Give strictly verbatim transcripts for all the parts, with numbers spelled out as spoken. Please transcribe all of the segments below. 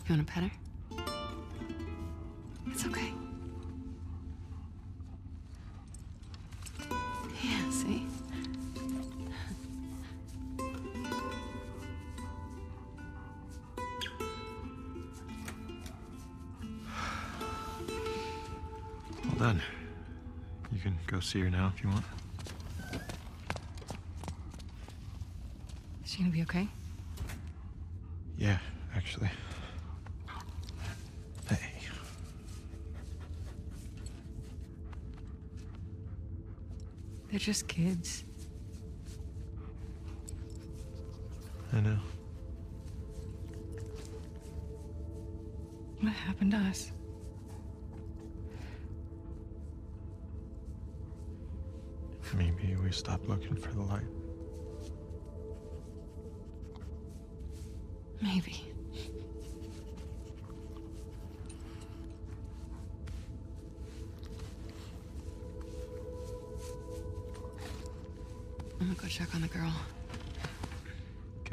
You want to pet her? It's okay. Yeah, see? Well done. You can go see her now if you want. Is she gonna be okay? Yeah, actually. Hey. They're just kids. I know. What happened to us? Maybe we stopped looking for the light. Maybe. I'm gonna go check on the girl. Okay.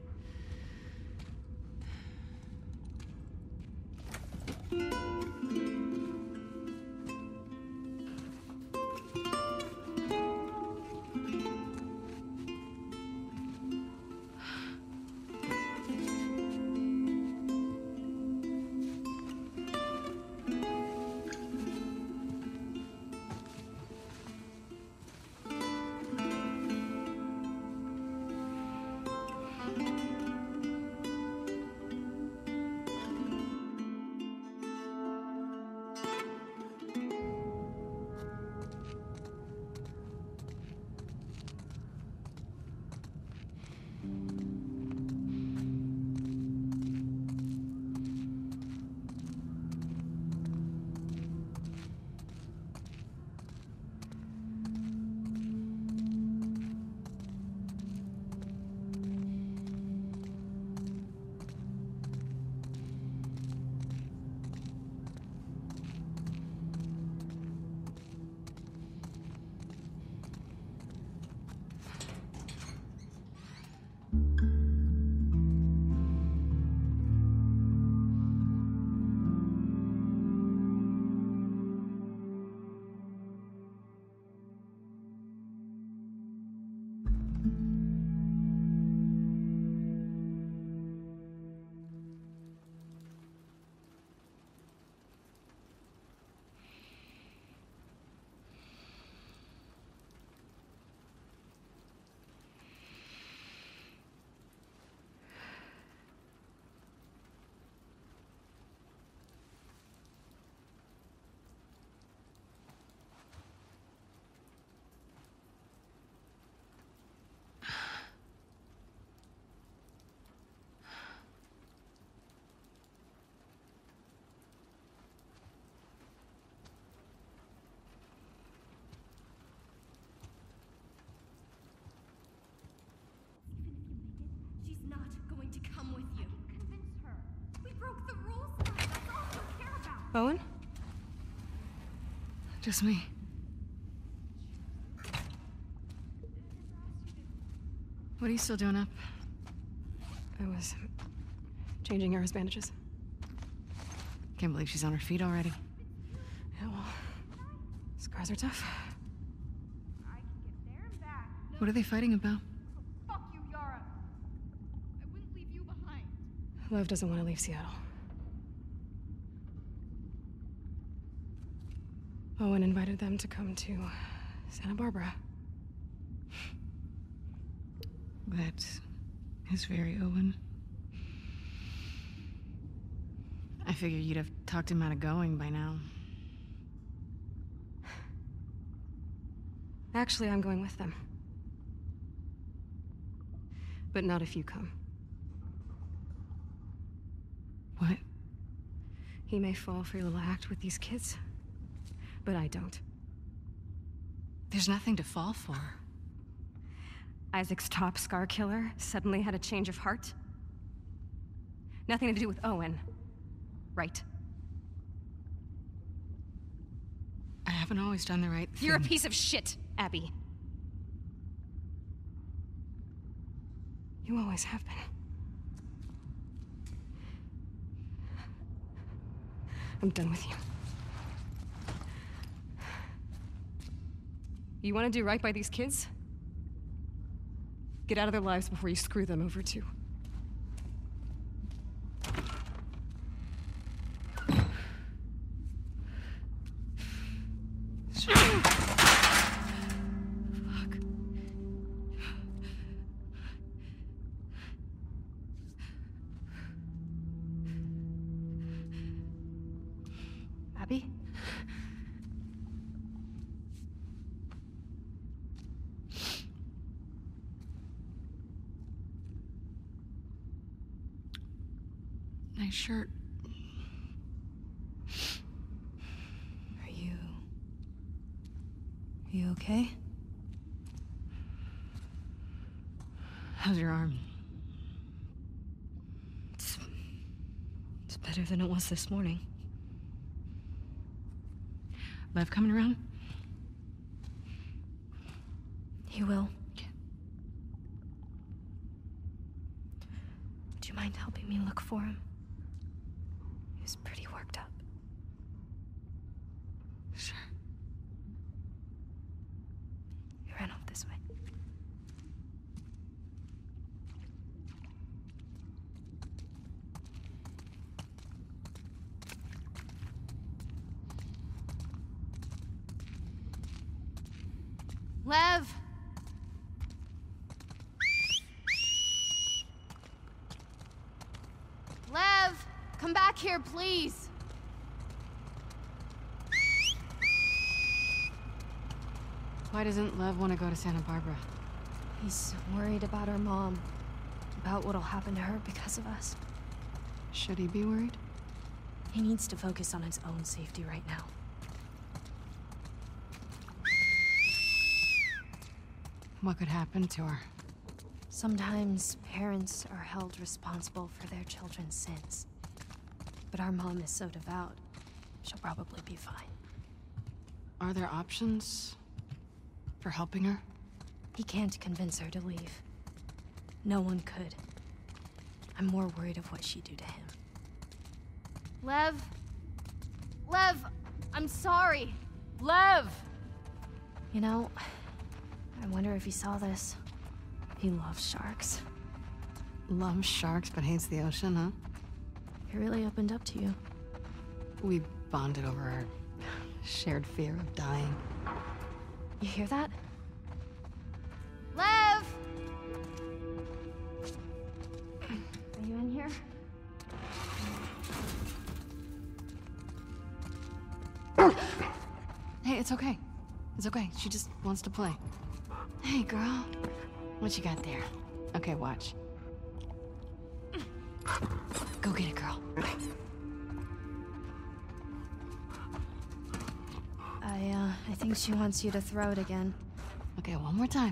To come with you. I can convince her. We broke the rules now. That's all we care about. Owen? Just me. What are you still doing up? I was changing Yara's bandages. Can't believe she's on her feet already. Yeah, well, scars are tough. I can get there and back. No, What are they fighting about? fuck you, Yara. I wouldn't leave you behind. Love doesn't want to leave Seattle. Owen invited them to come to Santa Barbara. That is very Owen. I figured you'd have talked him out of going by now. Actually, I'm going with them. But not if you come. What? He may fall for your little act with these kids, but I don't. There's nothing to fall for. Isaac's top scar killer suddenly had a change of heart. Nothing to do with Owen, right? I haven't always done the right thing. You're a piece of shit, Abby. You always have been. I'm done with you. You want to do right by these kids? Get out of their lives before you screw them over too. Abby? Nice shirt. Are you... Are you okay? How's your arm? It's... It's better than it was this morning. Lev coming around? He will. Do you mind helping me look for him? He was pretty worked up. Sure. He ran off this way. Lev! Lev! Come back here, please! Why doesn't Lev want to go to Santa Barbara? He's worried about our mom. About what'll happen to her because of us. Should he be worried? He needs to focus on his own safety right now. What could happen to her? Sometimes parents are held responsible for their children's sins. But our mom is so devout, she'll probably be fine. Are there options for helping her? He can't convince her to leave. No one could. I'm more worried of what she'd do to him. Lev? Lev! I'm sorry! Lev! You know, I wonder if he saw this. He loves sharks. Loves sharks but hates the ocean, huh? He really opened up to you. We bonded over our shared fear of dying. You hear that? Lev! Are you in here? Hey, it's okay. It's okay. She just wants to play. Hey, girl. What you got there? Okay, watch. Go get it, girl. I, uh, I think she wants you to throw it again. Okay, one more time.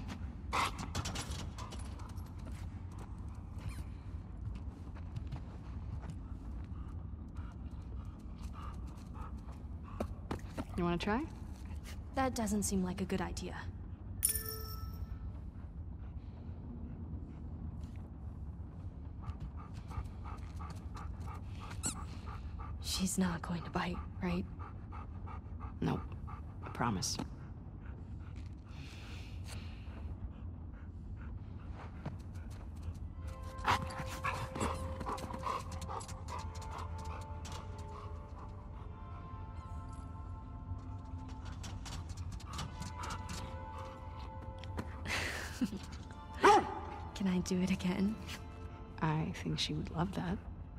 You want to try? That doesn't seem like a good idea. She's not going to bite, right? Nope. I promise. Can I do it again? I think she would love that.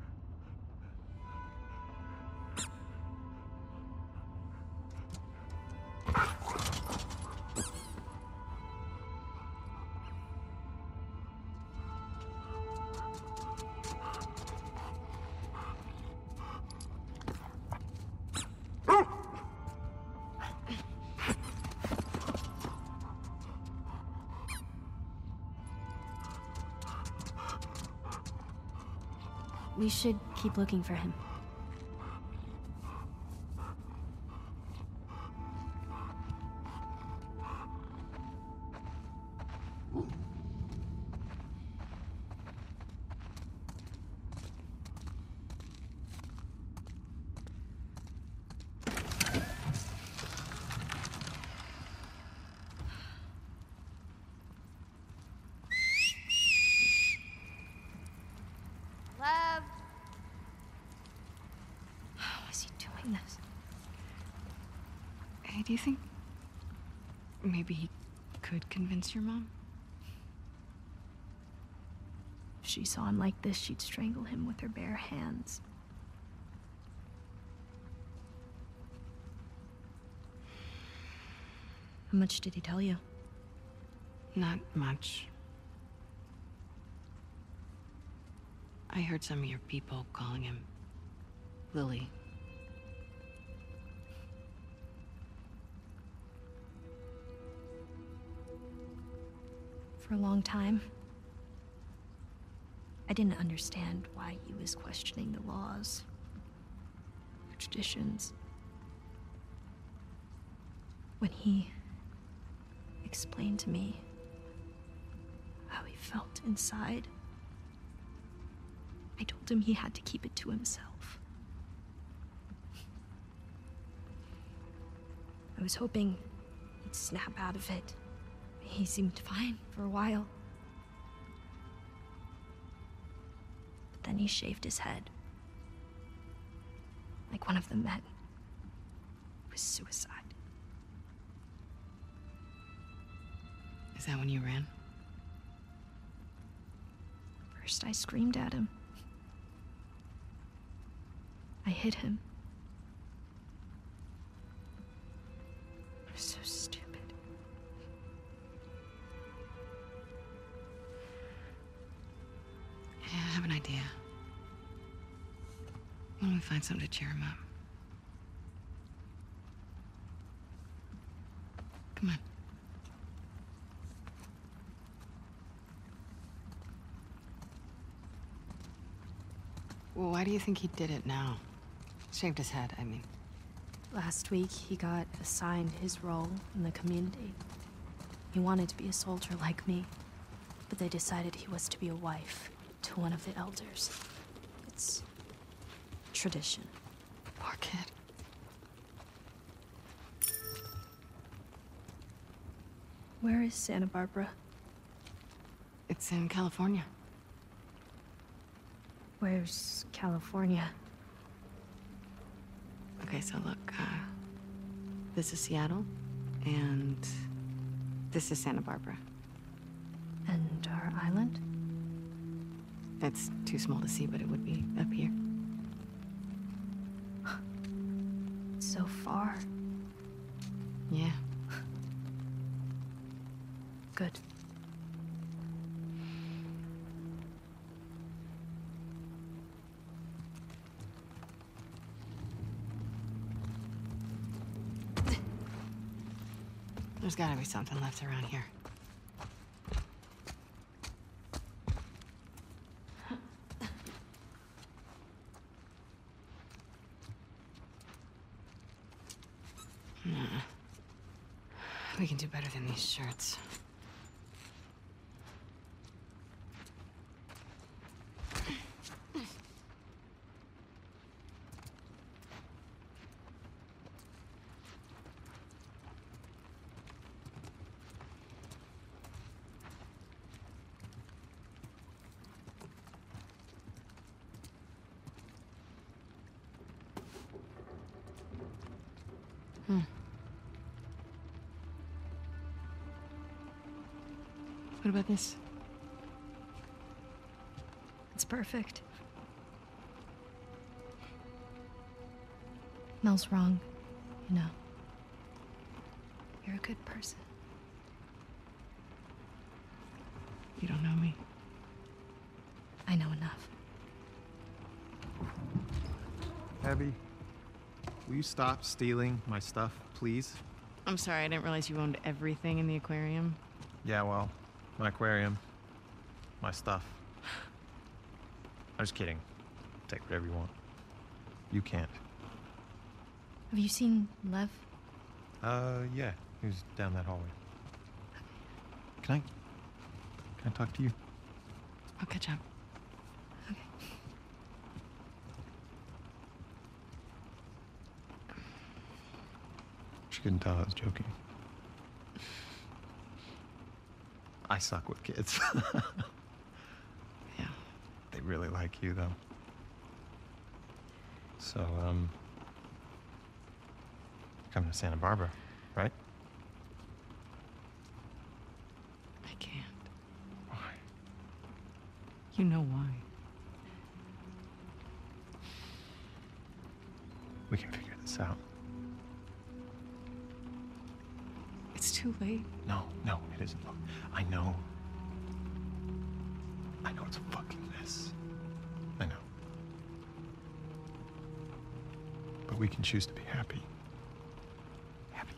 We should keep looking for him. Do you think maybe he could convince your mom? If she saw him like this, she'd strangle him with her bare hands. How much did he tell you? Not much. I heard some of your people calling him Lily. For a long time, I didn't understand why he was questioning the laws, the traditions. When he explained to me how he felt inside, I told him he had to keep it to himself. I was hoping he'd snap out of it. He seemed fine for a while. But then he shaved his head. Like one of the men. It was suicide. Is that when you ran? First I screamed at him. I hit him. I was so stupid. Yeah, I have an idea. Why don't we find something to cheer him up? Come on. Well, why do you think he did it now? Shaved his head, I mean. Last week, he got assigned his role in the community. He wanted to be a soldier like me, but they decided he was to be a wife to one of the elders. It's tradition. Poor kid. Where is Santa Barbara? It's in California. Where's California? Okay, so look, uh, this is Seattle, and this is Santa Barbara. And our island? It's too small to see, but it would be up here. So far. Yeah. Good. There's gotta be something left around here. Nah. We can do better than these shirts. Hmm. What about this? It's perfect. Mel's wrong, you know. You're a good person. You don't know me. I know enough. Abby, will you stop stealing my stuff, please? I'm sorry, I didn't realize you owned everything in the aquarium. Yeah, well, my aquarium, my stuff. I'm just kidding. Take whatever you want. You can't. Have you seen Lev? Uh, yeah, he was down that hallway. Can I, can I talk to you? I'll catch up. Okay. She couldn't tell I was joking. I suck with kids. Yeah. They really like you, though. So, um... coming to Santa Barbara. We can figure this out. It's too late. No, no, it isn't. Look, I know. I know it's a fucking mess. I know. But we can choose to be happy. Happy.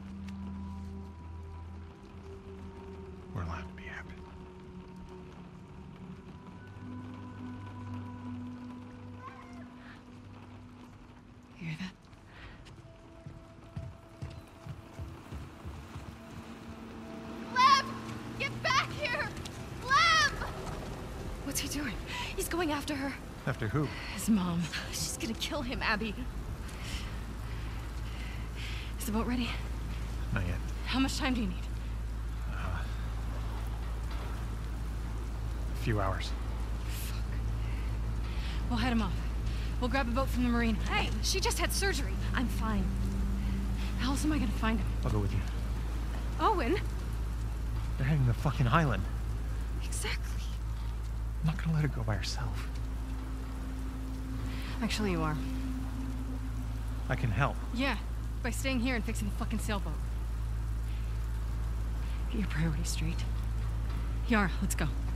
We're allowed to be happy. You hear that? Lem! Get back here! Lem! What's he doing? He's going after her. After who? His mom. She's gonna kill him, Abby. Is the boat ready? Not yet. How much time do you need? Uh, a few hours. We'll head him off. We'll grab a boat from the marina. Hey, she just had surgery. I'm fine. How else am I gonna find him? I'll go with you. Owen? They're heading to the fucking island. Exactly. I'm not gonna let her go by herself. Actually, you are. I can help. Yeah, by staying here and fixing the fucking sailboat. Get your priorities straight. Yara, let's go.